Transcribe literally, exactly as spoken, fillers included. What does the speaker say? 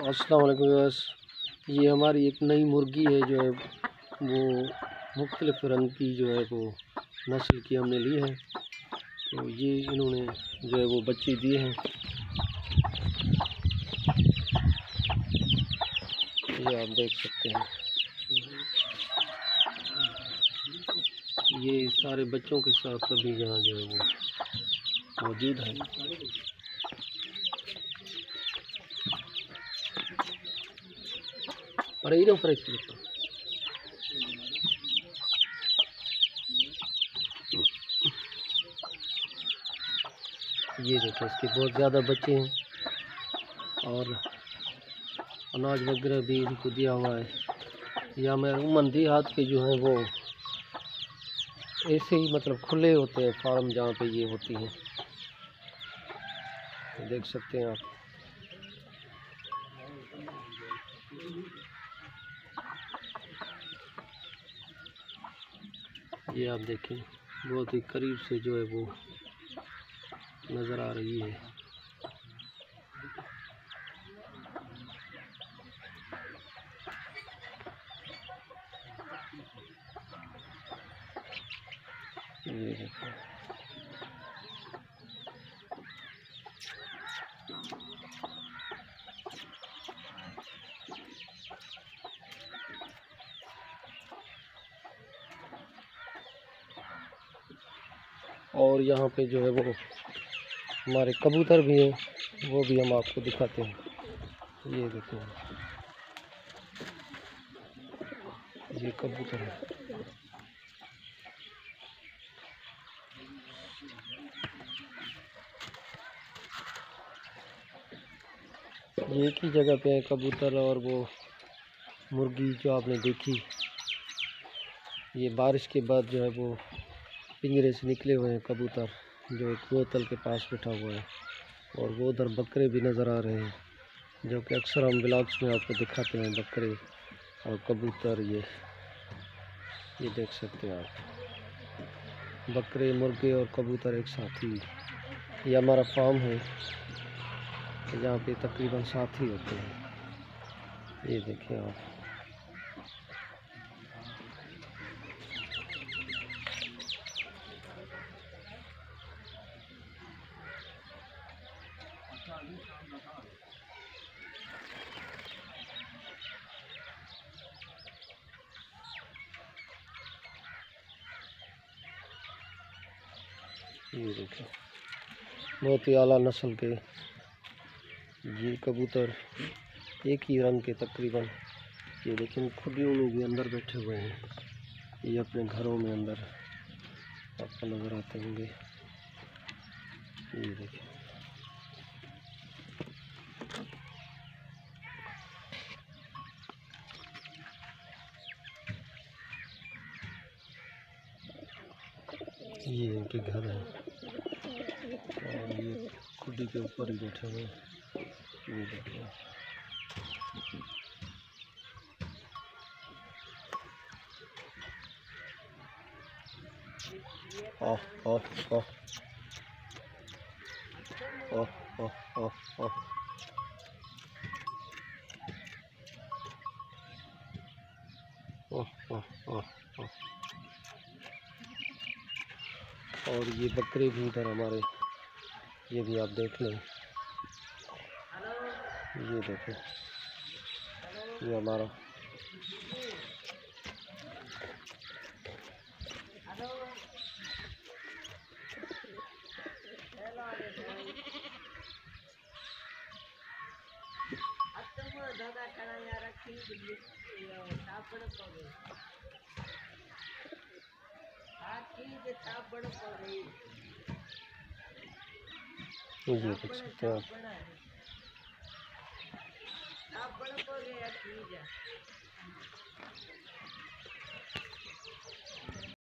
अस्सलाम वालेकुम व्यूअर्स। ये हमारी एक नई मुर्गी है जो है वो मुख्तलिफ रंग की जो है वो नस्ल की हमने ली है। तो ये इन्होंने जो है वो बच्चे दिए हैं। ये आप देख सकते हैं, ये सारे बच्चों के साथ अभी यहाँ जो है वो मौजूद है। अरे इधर ऊपर ये देखो, इसके बहुत ज़्यादा बच्चे हैं और अनाज वगैरह भी इनको दिया हुआ है। या मैं उमंदी हाथ के जो हैं वो ऐसे ही मतलब खुले होते हैं फार्म जहाँ पे ये होती हैं, देख सकते हैं आप। ये आप देखें, बहुत ही करीब से जो है वो नज़र आ रही है। ये देखो, और यहाँ पे जो है वो हमारे कबूतर भी हैं, वो भी हम आपको दिखाते हैं। ये देखो, ये कबूतर है। ये एक ही जगह पे है कबूतर और वो मुर्गी जो आपने देखी। ये बारिश के बाद जो है वो पिंजरे से निकले हुए हैं कबूतर, जो एक बोतल के पास बैठा हुआ है। और वो उधर बकरे भी नज़र आ रहे हैं, जो कि अक्सर हम ब्लॉग्स में आपको दिखाते हैं, बकरे और कबूतर। ये ये देख सकते हैं आप, बकरे, मुर्गे और कबूतर एक साथ ही। ये हमारा फार्म है जहाँ पे तकरीबन साथ ही होते हैं। ये देखिए आप, ये देखिए, बहुत ही आला नस्ल के ये कबूतर, एक ही रंग के तकरीबन। ये लेकिन खुदियों में भी अंदर बैठे हुए हैं, ये अपने घरों में अंदर आपको नज़र आते होंगे। ये देखिए, ये इनके घर हैं और ये खुदी के ऊपर ही बैठे हुए हैं। ये देखिए, ओह ओह ओह ओह ओह ओह ओह ओह ओह ओह ओह। और ये बकरे भी इधर हमारे, ये भी आप देख लें। ये देखो, ये हमारा ये देख सकते हैं आप।